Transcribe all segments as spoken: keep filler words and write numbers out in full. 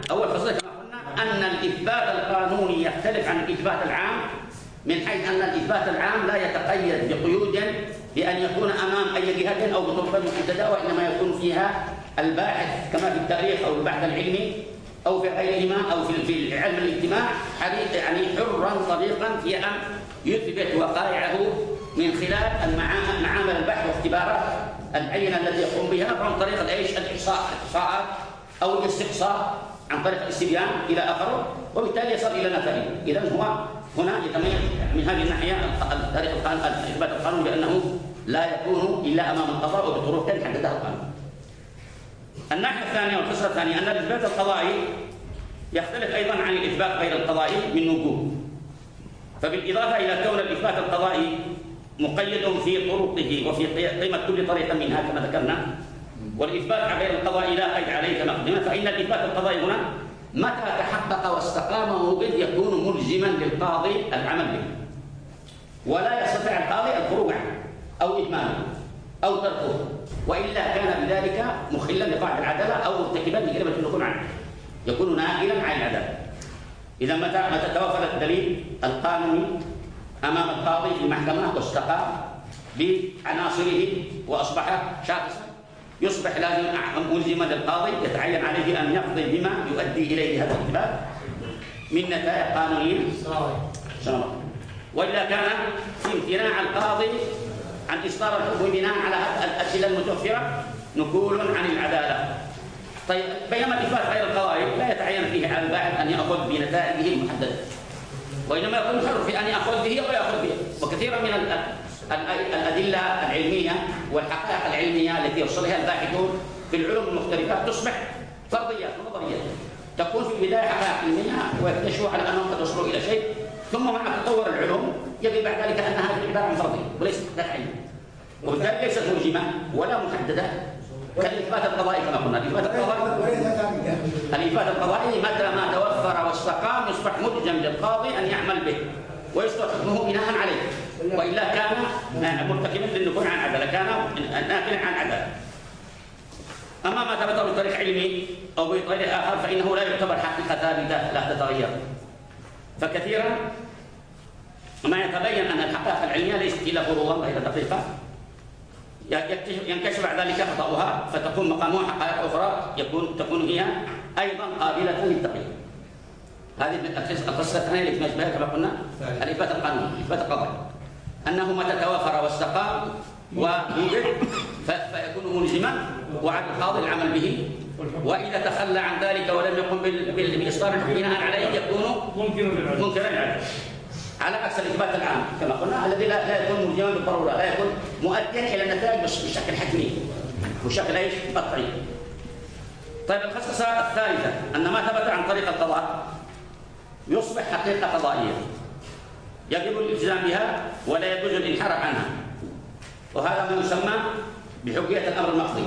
أول فصل كما قلنا أن الإثبات القانوني يختلف عن الإثبات العام، من حيث أن الإثبات العام لا يتقيد بقيود بأن يكون أمام أي جهة أو بطرق محددة، وإنما يكون فيها الباحث كما في التاريخ أو البحث العلمي أو في غيرهما أو في علم الاجتماع يعني حرا طليقا في أن يثبت وقائعه من خلال معامل البحث واختبارات العينة التي يقوم بها عن طريق الايش؟ الإحصاء الإحصاءات أو الاستقصاء عن طريق الاستبيان إلى آخره، وبالتالي يصل إلى نتائج. إذن هو هنا يتميز من هذه الناحية طريق إثبات القانون بأنه لا يكون إلا أمام القضاء وبطرق حددها القانون. الناحية الثانية والفصل الثاني أن الإثبات القضائي يختلف أيضا عن الإثبات غير القضائي من وجوه، فبالإضافة إلى كون الإثبات القضائي مقيد في طرقه وفي قيمة كل طريقة منها كما ذكرنا، والإثبات غير القضائي لا قيد عليه كما قلنا، فإن الإثبات القضائي هنا متى تحقق واستقام موجد يكون ملزما للقاضي العمل به، ولا يستطيع القاضي الخروج عنه أو إتمامه أو تركه، وإلا كان بذلك مخلا لقاعدة العدالة أو مرتكبا لكلمة النقول عنه، يكون ناقلا عن العدالة. إذا متى متى توفر الدليل القانوني أمام القاضي في المحكمة واستقام بعناصره وأصبح شاخصا، يصبح لازم ملزما للقاضي يتعين عليه أن يقضي بما يؤدي إليه هذا الإثبات من نتائج قانونية. وإذا كان في امتناع القاضي عن إصدار الحكم بناء على الأدلة المتوفرة نقول عن العدالة. طيب بينما الإثبات غير القضائي لا يتعين فيه على الباحث أن يأخذ بنتائجه المحددة، وإنما يكون حر في أن يأخذ به أو يأخذ به. وكثيرا من الأدلة العلمية والحقائق العلمية التي يوصلها الباحثون في العلوم المختلفة تصبح فرضيات ونظريات، تكون في البداية حقائق علمية ويكتشفوا على أنهم قد وصلوا إلى شيء، ثم مع تطور العلوم يجب بعد ذلك أن هذه عبارة عن فرضية وليست حقائق علمية، وبالتالي ليست ملزمة ولا محددة كالإثبات القضائي كما قلنا. الإثبات القضائي الإثبات القضائي متى ما توفر واستقام يصبح ملزم للقاضي أن يعمل به ويصدر حكمه بناء عليه، وإلا كان مرتكبا للنفوذ عن عدالة، كان ناقلا عن عدالة. أما ما ثبت بطريق علمي أو بطريق آخر فإنه لا يعتبر حقيقة ثابتة لا تتغير، فكثيرا ما يتبين أن الحقائق العلمية ليست إلا فروضا غير دقيقة، ينكشف بعد ذلك خطأها فتكون مقامها حقائق أخرى يكون تكون هي أيضا قابلة للتغيير. هذه القصة الثانية التي تميز بها كما قلنا الإثبات القانوني، الإثبات القضائي، أنه متى توافر واستقام ووجد فيكون ملزما وعلى القاضي العمل به، وإذا تخلى عن ذلك ولم يقم بإصدار الحكم بناء عليه يكون منكرا للعدالة، على عكس الإثبات العام كما قلنا الذي لا, لا يكون ملزما بالضرورة، لا يكون مؤديا إلى النتائج بشكل حتمي وشكل ايش؟ قطعي. طيب الخصيصة الثالثة أن ما ثبت عن طريق القضاء يصبح حقيقة قضائية يجب الالتزام بها ولا يجوز الانحراف عنها، وهذا ما يسمى بحجية الأمر المقضي.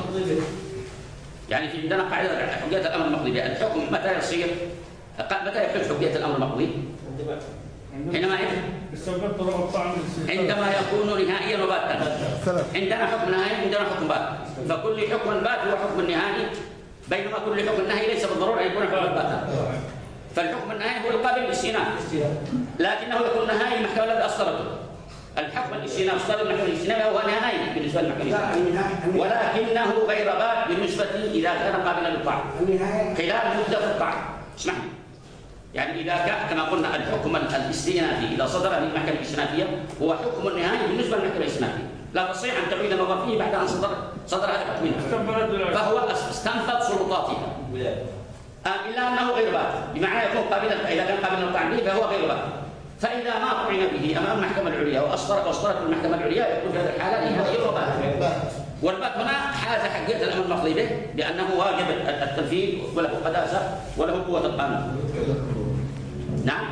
يعني في عندنا قاعدة حجية الأمر المقضي، الحكم متى يصير متى يحدث حجية الأمر المقضي؟ حينما عندما يكون نهائيا وباتا. عندنا حكم نهائي عندنا حكم بات، فكل حكم بات هو حكم نهائي، بينما كل حكم نهائي ليس بالضرورة أن يكون حكم باتا. فالحكم النهائي هو القابل للاستئناف، لكنه يكون نهائي المحكمة الذي أصدرته. الحكم الاستئناف أصدر المحكمة الاستئنافية هو نهائي بالنسبة للمحكمة، ولكنه غير بات بالنسبة إذا كان قابلا للطاعة خلال مدة الطاعة. اسمعني، يعني إذا كان كما قلنا الحكم الاستئنافي إذا صدر من المحكمة الاستئنافية هو حكم النهائي بالنسبة للمحكمة الاستئنافية، لا تصيح أن تعيد النظر فيه بعد أن صدر صدر هذا الحكم منها، فهو استنفذ سلطاتها إلا أنه غير بات، بمعنى يكون قابلا إذا كان قابلا للطعن به فهو غير بات. فإذا ما طعن به أمام المحكمة العليا وأصدرت وأصدرت المحكمة العليا يكون في هذه الحالة نهائي وبات. والبات هنا حاز حقيقة الأمر المقضي به لأنه واجب التنفيذ وله قداسة وله قوة القانون. نعم.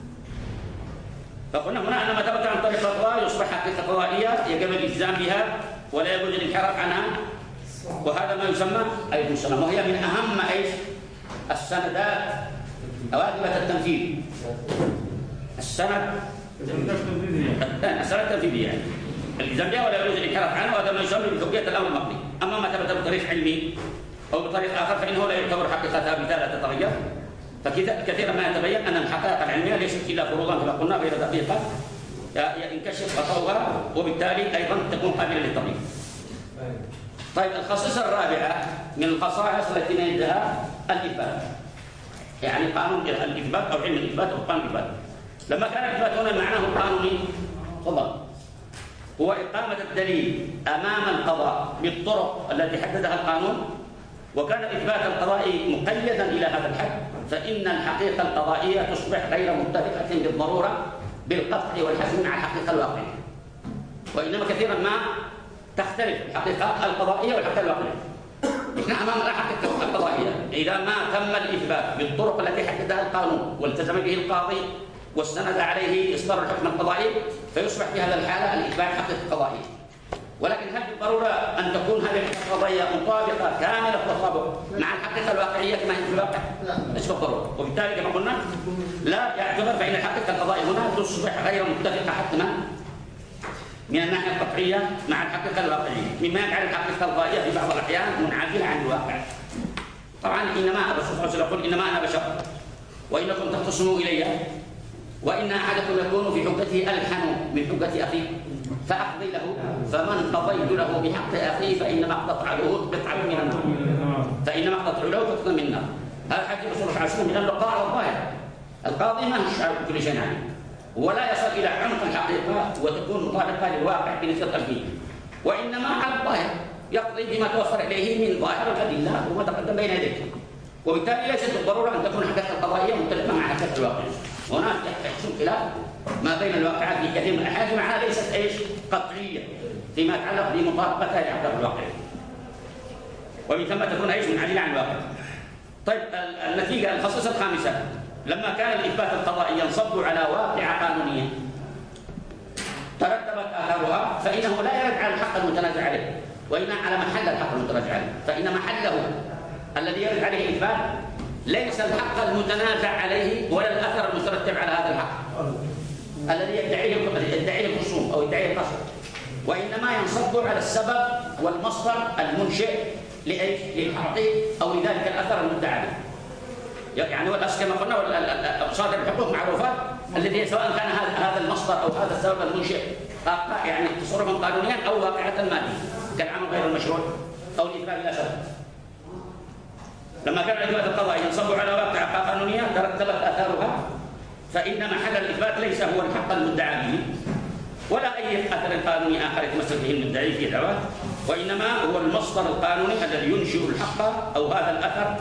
فقلنا هنا أن ما ثبت عن طريق القضاء يصبح حقيقة قضائية يجب الالتزام بها ولا يجوز الانحراف عنها، وهذا ما يسمى أيضا السلام، وهي من أهم أيش السندات واجبة التنفيذ. السند السند التنفيذية يعني الالتزام بها ولا يجوز الانحراف عنها، وهذا ما يسمى بحجية الأمر المقضي. أما ما ثبت بطريق علمي أو بطريق آخر فإنه لا يعتبر حقيقة ثابتة لا تتغير. فكثيرا ما يتبين أن الحقائق العلمية ليست إلا فروضا كما قلنا غير دقيقة ينكشف خطأها، وبالتالي أيضا تكون قابلة للتغيير. طيب الخصيصة الرابعة من الخصائص التي نجدها الإثبات، يعني قانون الإثبات أو علم الإثبات أو قانون الإثبات. لما كان الإثبات هنا معناه القانوني تفضل هو إقامة الدليل أمام القضاء بالطرق التي حددها القانون، وكان الإثبات القضائي مقيدا إلى هذا الحد، فإن الحقيقة القضائية تصبح غير متفقة بالضرورة بالقطع والحسم مع الحقيقة الواقعية، وإنما كثيرا ما تختلف الحقيقة القضائية والحقيقة الواقعية. نحن أمام الحقيقة القضائية إذا ما تم الإثبات بالطرق التي حددها القانون والتزم به القاضي واستند عليه إصدار الحكم القضائي، فيصبح في هذا الحالة الإثبات حقيقة قضائية. ولكن هل بالضرورة أن تكون هذه الحقيقة القضائية مطابقة كاملة التطابق مع الحقيقة الواقعية كما هي في الواقع؟ ليس بالضرورة، وبالتالي كما قلنا لا يعتبر، فإن الحقيقة القضائية هنا تصبح غير متفقة حتما من الناحية القطعية مع الحقيقة الواقعية، مما يجعل الحقيقة القضائية في بعض الأحيان منعزلة عن الواقع. طبعا إنما الرسول صلى الله عليه وسلم يقول إنما أنا بشر وإنكم تختصموا إلي، وإن أحدكم يكون في حجته ألحن من حجة أخيه فأقضي له، فمن قضيت له بحق أخيه فإنما أقطع له قطعة من النار، فإنما أقطع له قطعة من النار. هذا حديث الرسول صلى الله عليه وسلم، لأن القاضي الظاهر القاضي ما هو شعار كل شيء عنه، ولا يصل إلى عمق الحقيقة وتكون مطابقة للواقع بنسبة ألفية، وإنما على الظاهر يقضي بما توفر إليه من ظاهر الأدلة وما تقدم بين يديه، وبالتالي ليست بالضرورة أن تكون الحقيقة القضائية مختلفة مع الحقيقة الواقعية. هناك يحصل خلاف ما بين الواقعات في كثير من الأحيان، معناها ليست ايش؟ قطعية فيما يتعلق بمطابقتها للحقيقة الواقعية، ومن ثم تكون ايش؟ منعزلة عن الواقع. طيب النتيجة الخصيصة الخامسة، لما كان الإثبات القضائي ينصب على واقعة قانونية ترتبت آثارها، فإنه لا يرد على الحق المتنازع عليه، وإنما على محل الحق المتنازع عليه، فإن محله الذي يرد عليه الإثبات ليس الحق المتنازع عليه ولا الأثر المترتب على هذا الحق الذي يدعيه يدعيه الخصوم أو يدعيه القصد، وإنما ينصب على السبب والمصدر المنشئ لإيش؟ للحق أو لذلك الأثر المدعى عليه. يعني والأصل كما قلنا مصادر الحقوق معروفة، الذي سواء كان هذا المصدر أو هذا السبب المنشئ يعني تصرفا قانونيا أو واقعة مادية كالعمل غير المشروع أو الإثبات بلا سبب. لما كان الإثبات القضائي ينصب على واقعة قانونية ترتبت آثارها، فإن محل الإثبات ليس هو الحق المدعى به ولا أي أثر قانوني آخر يتمثل به المدعي في دعواه، وإنما هو المصدر القانوني الذي ينشئ الحق أو هذا الأثر،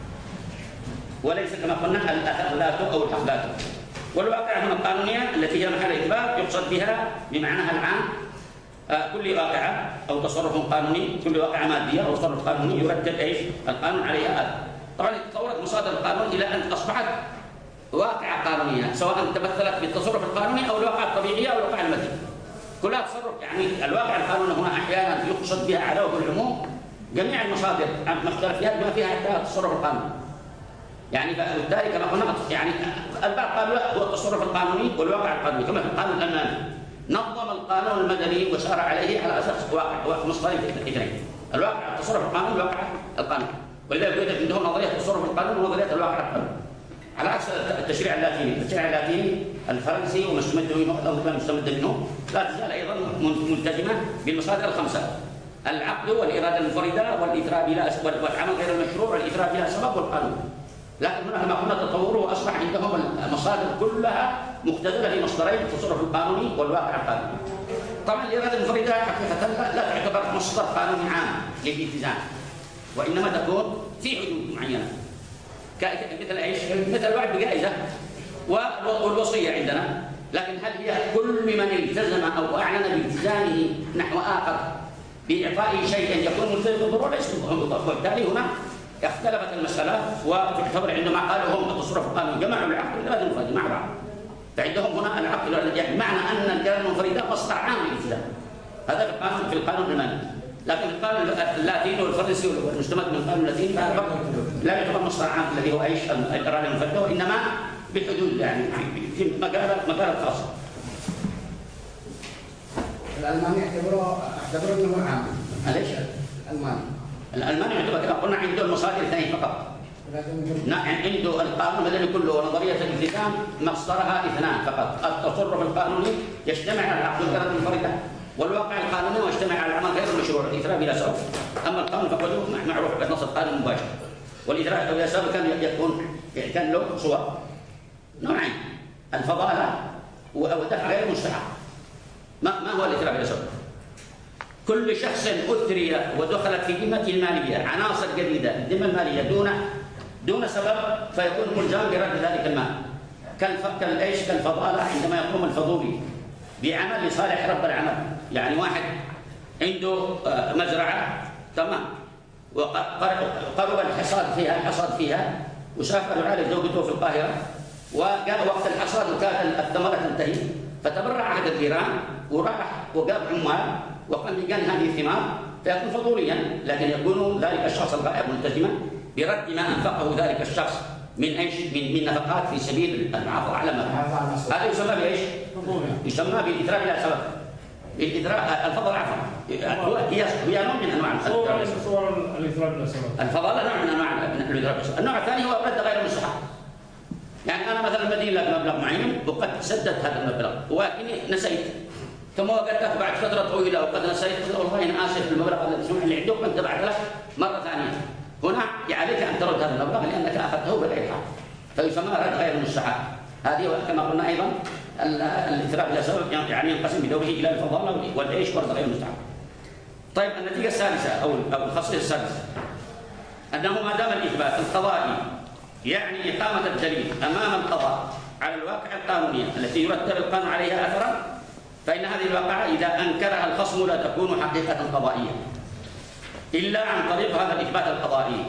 وليس كما قلنا الأثر ذاته أو الحق ذاته. والواقعة هنا القانونية التي هي محل الإثبات يقصد بها بمعناها العام آه كل واقعة أو تصرف قانوني، كل واقعة مادية أو تصرف قانوني يرتب إيش؟ القانون عليها آثار. طبعا تطورت مصادر القانون إلى أن أصبحت واقعة قانونية، سواء تمثلت بالتصرف القانوني أو الواقعة الطبيعية أو الواقعة المادية. كلها تصرف، يعني الواقع القانوني هنا أحيانا يقصد بها على وجه العموم جميع المصادر المختلفة بما فيها حتى التصرف القانوني. يعني فبالتالي كما قلنا يعني البعض قالوا هو التصرف القانوني والواقع القانوني، كما في القانون الألماني نظم القانون المدني وسار عليه على أساس واقع مصدرين اثنين، الواقع التصرف القانوني والواقع القانوني، ولذلك يوجد عندهم نظرية التصرف القانوني ونظرية الواقع القانوني، على عكس التشريع اللاتيني. التشريع اللاتيني الفرنسي ومستمد منه أو كان مستمد منه لا تزال أيضا ملتزمة بالمصادر الخمسة: العقد والإرادة المنفردة والإثراء بلا والعمل غير المشروع والإثراء بلا سبب والقانون. لكن هنا كما قلنا تطوره أصبح عندهم المصادر كلها مختزلة في مصدرين: التصرف القانوني والواقع القانوني. طبعا الإرادة المنفردة حقيقة لا تعتبر مصدر قانوني عام للالتزام، وإنما تكون في حدود معينة مثل ايش؟ مثل الوعد بجائزة والوصية عندنا، لكن هل هي كل من التزم أو أعلن بالتزامه نحو آخر بإعطائه شيئا يكون ملتزم بالضرورة؟ ليس بالضرورة. وبالتالي هنا اختلفت المسألة، وتعتبر عندما قالوا هم التصرف القانوني جمعوا العقد والإرادة المنفردة مع بعض، فعندهم هنا العقد يعني معنى أن الإرادة المنفردة مصدر عام للالتزام. هذا في القانون في القانون الألماني، لكن في القانون اللاتيني والفرنسي والمستمد من القانون اللاتيني لا يعتبر مصدر عام الذي هو ايش؟ الإرادة المنفردة، وإنما بحدود يعني في مجالات مجالات خاصة. الألماني يعتبروا يعتبروا أنه عام. ليش؟ الألماني الالماني يعتبر كما قلنا عنده المصادر اثنين فقط. عنده القانون المدني كله ونظريه الالتزام مصدرها اثنان فقط، التصرف القانوني يجتمع على العقد والقرار المنفرده، والواقع القانوني ويجتمع على العمل غير المشروع، الاثراء بلا سبب. اما القانون فقد معروف بالنص القانوني المباشر، والاثراء بلا سبب كان يكون كان له صور نوعين: الفضاله ودفع غير مستحق. ما ما هو الاثراء بلا سبب؟ كل شخص اثري ودخلت في ذمته الماليه عناصر جديده الذمه الماليه دون دون سبب فيكون ملزم برد ذلك المال. كالايش؟ كالفضاله عندما يقوم الفضولي بعمل لصالح رب العمل، يعني واحد عنده مزرعه تمام وقرب الحصاد فيها الحصاد فيها وسافر يعالج زوجته في القاهره وجاء وقت الحصاد وكانت الثمره تنتهي، فتبرع احد الجيران وراح وجاب عمال وقام بجان هذه الثمار، فيكون فضوليا، لكن يكون ذلك الشخص الغائب ملتزما برد ما انفقه ذلك الشخص من ايش؟ من من نفقات في سبيل المحافظه على المال. هذا يسمى بايش؟ يسمى بالاثراء بلا سبب. الاثراء الفضل عفوا هي هي نوع من انواع الاثراء. صور الاثراء بلا سبب. الفضل نوع من انواع الاثراء بلا سبب. النوع الثاني هو رد غير مستحق. يعني انا مثلا مدين لك مبلغ معين وقد سددت هذا المبلغ ولكني نسيت، ثم وجدتك بعد فتره طويله وقد نسيت، والله انا اسف المبلغ اللي عندك وانت بعد لك مره ثانيه. هنا عليك ان ترد هذا المبلغ لانك اخذته بغير حق، فيسمى رد غير مستحق. هذه كما قلنا ايضا الاثراء بلا سبب يعني ينقسم بدوره الى الفضاله والايش ورد غير مستحق. طيب النتيجه السادسه او او الخاصيه السادسه انه ما دام الاثبات القضائي يعني اقامه الدليل امام القضاء على الواقع القانونيه التي يرتب القانون عليها اثرا، فإن هذه الواقعة إذا أنكرها الخصم لا تكون حقيقة قضائية إلا عن طريق هذا الإثبات القضائي.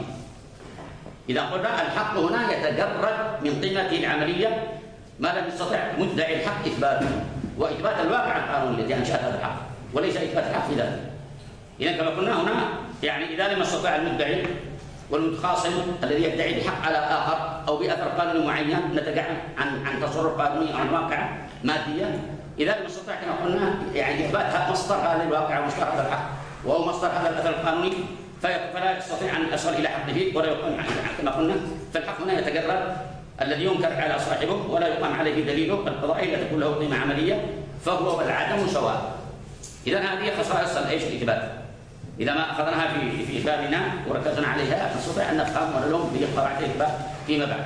إذا قلنا الحق هنا يتجرد من قيمته العملية ما لم يستطع مدعي الحق إثباته، وإثبات الواقع القانوني الذي أنشأ هذا الحق وليس إثبات الحق في ذاته. إذا كما قلنا هنا يعني إذا لم يستطع المدعي والمتخاصم الذي يدعي الحق على آخر أو بأثر قانوني معين نتج عن عن تصرف قانوني أو عن واقع ماديا، إذا لم يستطع كما قلنا يعني إثبات مصدر هذا الواقع ومصدر هذا الحق وهو مصدر هذا الأثر القانوني فلا يستطيع أن يصل إلى حقه ولا يقام عليه كما قلنا، فالحق هنا يتجرد الذي ينكر على صاحبه ولا يقام عليه دليله القضائي لا تكون له قيمة عملية فهو والعدم سواء. إذا هذه خصائص الإيش الإثبات. إذا ما أخذناها في في بابنا وركزنا عليها نستطيع أن نفهم ونلوم بقواعد الإثبات فيما بعد.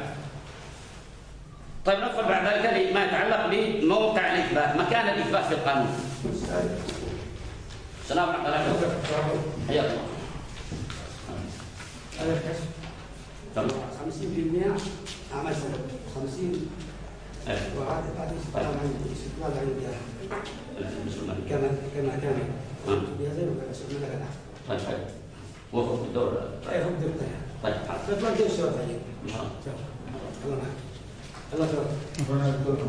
طيب ندخل بعد ذلك لما يتعلق بموقع الإثبات، مكان الإثبات في القانون. السلام عليكم. حياك الله. هذا الكشف خمسين بالمئة أعمال سنة خمسين وعاد بعد استقلال عن استقلال عن كما كما كان بهذا وكما كان. طيب حلو. وفق الدور. أي هو الدور. طيب. فتوى كيف سوى ذلك؟ إن شاء الله. الله معك. الله تبارك.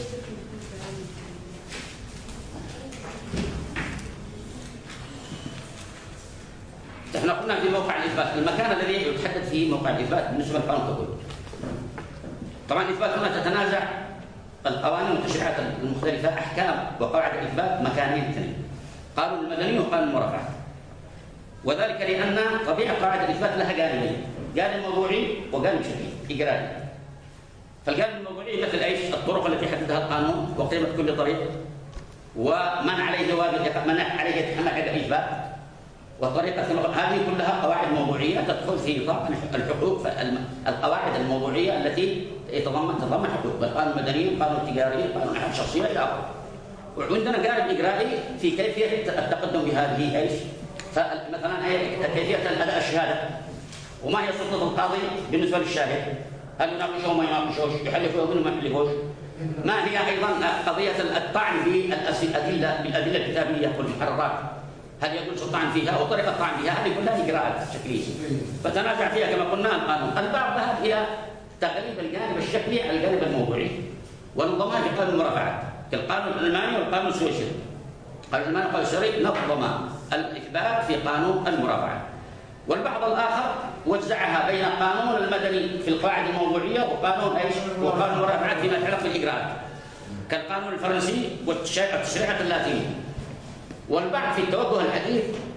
احنا قلنا في موقع الاثبات المكان الذي يتحدث فيه موقع الاثبات بالنسبه للقانون ككل. طبعا الاثبات هنا تتنازع القوانين والتشريعات المختلفه احكام وقواعد الاثبات مكانين اثنين، قانون المدني وقانون المرافعه. وذلك لان طبيعه قواعد الاثبات لها جانبين، جانب موضوعي وجانب شرعي اجرائي. فالجانب الموضوعي مثل ايش؟ الطرق التي حددها القانون وقيمه كل طريق ومن عليه جواب من عليه يتحمل حق الاثبات وطريقة هذه كلها قواعد موضوعية تدخل في نطاق الحقوق، القواعد الموضوعية التي يتضمن تضمن حقوق القانون المدني، القانون التجاري، القانون الحق الشخصية إلى آخره. وعندنا جانب إجرائي في كيفية التقدم بهذه ايش؟ فمثلا كيفية الأداء الشهادة وما هي سلطة القاضي بالنسبة للشاهد؟ هل يناقشه وما يناقشوش؟ يحلفه ومن ما يحلفوش؟ ما هي أيضا قضية الطعن بالأدلة بالأدلة الكتابية والمحررات؟ هل يجوز الطعن فيها وطريقه الطعن فيها؟ هذه كلها اجراءات شكليه فتنازع فيها كما قلنا القانون. البعض ذهب الى تغليب الجانب الشكلي على الجانب الموضوعي ونظمها في قانون المرافعات كالقانون الالماني والقانون السويسري. القانون الالماني والقانون السويسري نظم الاثبات في قانون المرافعات، والبعض الاخر وزعها بين القانون المدني في القواعد الموضوعيه وقانون ايش؟ وقانون المرافعات فيما يتعلق بالاجراءات كالقانون الفرنسي والتشريعات اللاتينيه. والبعض في التوجه الحديث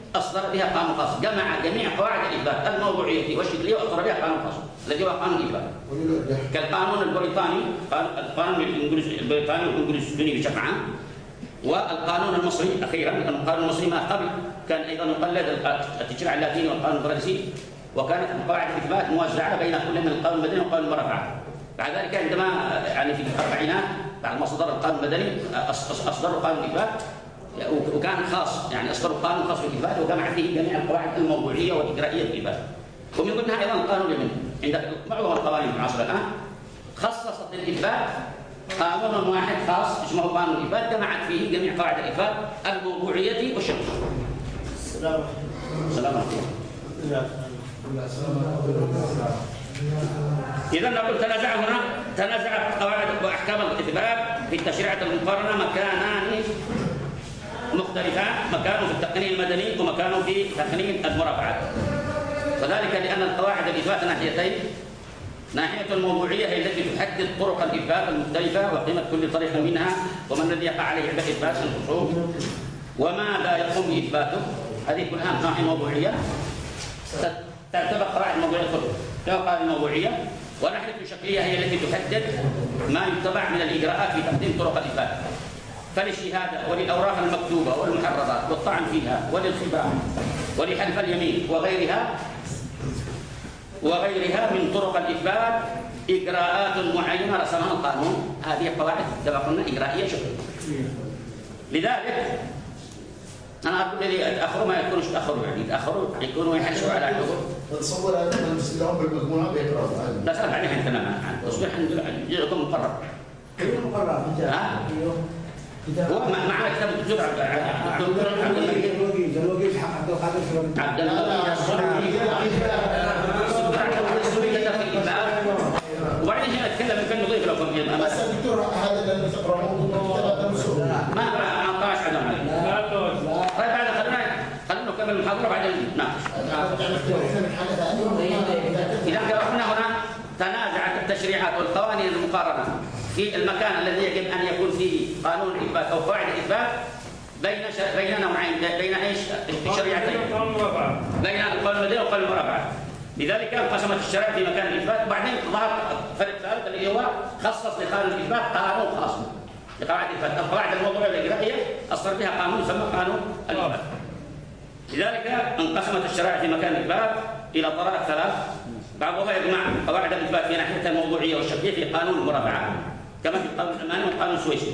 أصدر بها قانون خاص، جمع جميع قواعد الإثبات الموضوعية والشكلية وأصدر بها قانون خاص الذي هو قانون الإثبات. كالقانون البريطاني، القانون الإنجليزي البريطاني والإنجليزي بشكل عام، والقانون المصري أخيرا. القانون المصري ما قبل كان أيضا يقلد التشريع اللاتيني والقانون الفرنسي، وكانت قواعد الإثبات موزعة بين كل من القانون المدني والقانون المرافعة. بعد ذلك عندما يعني في الأربعينات بعد ما صدر القانون المدني أصدروا قانون الإثبات، وكان خاص يعني أصدروا قانون خاص بالإثبات وجمع فيه جميع القواعد الموضوعية والإجرائية للإثبات. ومن ضمنها أيضا القانون اليمني. عند معظم القوانين المعاصرة الآن خصصت للإثبات قانون واحد خاص اسمه قانون الإثبات، جمعت فيه جميع قواعد الإثبات الموضوعية والشرعية. السلام عليكم. إذا نقول تنازع هنا تنازعت قواعد وأحكام الإثبات في التشريعات المقارنة مكانان مختلفان، مكانه في التقنين المدني ومكانه في تقنين المرافعات. وذلك لأن القواعد الإثبات ناحيتين، ناحية الموضوعية هي التي تحدد طرق الإثبات المختلفة وقيمة كل طريق منها وما الذي يقع عليه عند إثبات الخصوم وماذا يقوم بإثباته. هذه كلها ناحية موضوعية تعتبر قواعد موضوعية كلها قواعد موضوعية. وناحية الشكلية هي التي تحدد ما يتبع من الإجراءات في تقديم طرق الإثبات، فللشهادة وللأوراق المكتوبة والمحررات والطعن فيها وللخبرة ولحلف اليمين وغيرها وغيرها من طرق الإثبات إجراءات معينة رسمها القانون. هذه قواعد كما قلنا إجرائية شكلية. لذلك أنا أقول الذي يتأخروا ما يكونوش تأخروا، يعني يتأخروا يكونوا يحسوا على حقوق. تصور أن المسلمين بالمجموعة بيقرأوا. لا سأل بعدين حين تمام عن تصوير عندكم مقرر. أيوه مقرر كتاب. هو معنا كتاب الدكتور عبد المجيد الوقيف عبد القادر عبد المجيد وبعدين هنا نتكلم يمكن نضيف لكم هنا. بس الدكتور هذا اللي تقرأوه ما أعطاش عدم عليه. طيب بعد خلونا خلونا نكمل المحاضرة بعدين نناقش. إذا قرأنا هنا تنازعت التشريعات والقوانين المقارنة في المكان الذي يجب أن يكون فيه قانون الإثبات أو قواعد الإثبات بين بين نوعين، بين ايش؟ الشريعتين. بين القانون المدني والقانون المرافعة. لذلك انقسمت الشرائع في مكان الإثبات، وبعدين ظهر فرق ثالث اللي هو خصص لقانون الإثبات قانون خاص لقواعد الإثبات. القواعد الموضوعية والإجرائية أصدر بها قانون يسمى قانون الإثبات. لذلك انقسمت الشرائع في مكان الإثبات إلى طرائق ثلاث، بعضها يجمع قواعد الإثبات في ناحية الموضوعية والشكلية في قانون المرافعة كما في القانون الألماني والقانون السويسري،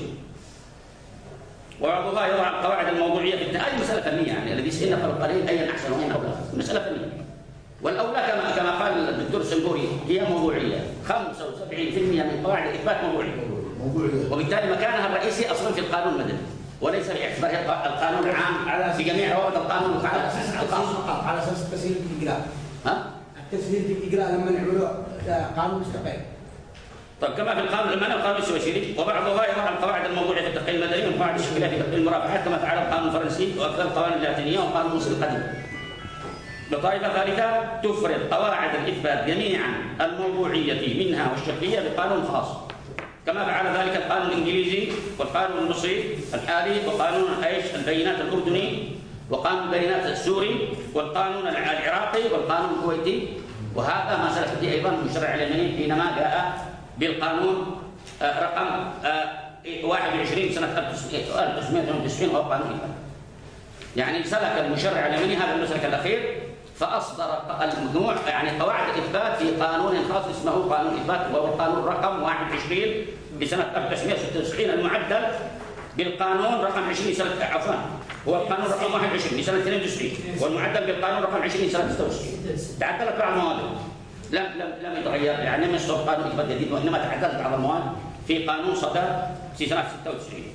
وبعضها يضع القواعد الموضوعية في هذه مسألة فنية، يعني الذي يسألنا قبل قليل أين أحسن وأين أولى، مسألة فنية. والأولى كما كما قال الدكتور السنبوري هي موضوعية، خمسة وسبعين بالمئة من قواعد الإثبات موضوعية. وبالتالي مكانها الرئيسي أصلا في القانون المدني وليس باعتباره القانون العام في جميع روابط القانون الخاص على أساس التسهيل في الإجراء. ها؟ التسهيل في الإجراء لما نعملوا قانون مستقل. طيب كما في القانون الألماني والقانون السويسري، وبعضها يضع القواعد الموضوعية في التقنين المدني والقواعد الشكلية في تقنين المرافعات كما فعل القانون الفرنسي وأكثر القوانين اللاتينية والقانون المصري القديم. بطائفة ثالثة تفرض قواعد الإثبات جميعا الموضوعية منها والشكلية بقانون خاص كما فعل ذلك القانون الإنجليزي والقانون المصري الحالي وقانون ايش البينات الأردني وقانون البينات السوري والقانون العراقي والقانون الكويتي. وهذا ما سلف به أيضا المشرع اليمني حينما جاء بالقانون رقم واحد وعشرين سنة ألف وتسعمئة وثمانية وتسعين وهو قانون الإثبات. يعني سلك المشرع اليمني هذا المسلك الأخير فأصدر المجموع يعني قواعد الإثبات في قانون خاص اسمه قانون الإثبات وهو القانون رقم واحد وعشرين بسنة ألف وتسعمئة وستة وتسعين المعدل بالقانون رقم عشرين سنة عفوا هو القانون رقم واحد وعشرين بسنة اثنين وتسعين والمعدل بالقانون رقم عشرين سنة ستة وتسعين. تعدلت بعض المواد لم لم لم يتغير يعني لم يصدر قانون إثبات جديد وإنما تعدلت بعض المواد في قانون صدر في سنة ستة وتسعين.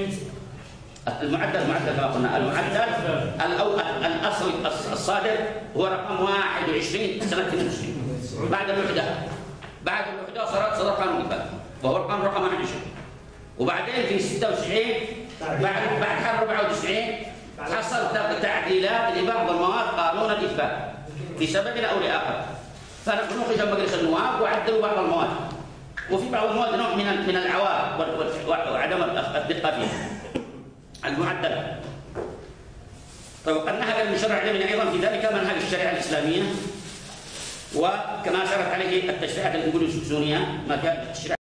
المعدل المعدل كما قلنا المعدل الأول الأصل الصادر هو رقم واحد وعشرين سنة اثنين وتسعين بعد الوحدة بعد الوحدة صار صدر قانون الإثبات وهو القانون رقم واحد وعشرين. وبعدين في ستة وتسعين بعد بعد حرب أربعة وتسعين حصل تعديلات لبعض المواد قانون الإثبات لسبب أو لآخر فنقش مجلس النواب وعدلوا بعض المواد وفي بعض المواد نوع من من العوار وعدم الدقة فيها المعدل. طيب وقد نهج المشرع اليمني ايضا في ذلك منهج الشريعه الاسلاميه، وكما سارت عليه التشريعات الانجلوساكسونيه ما كانت التشريعات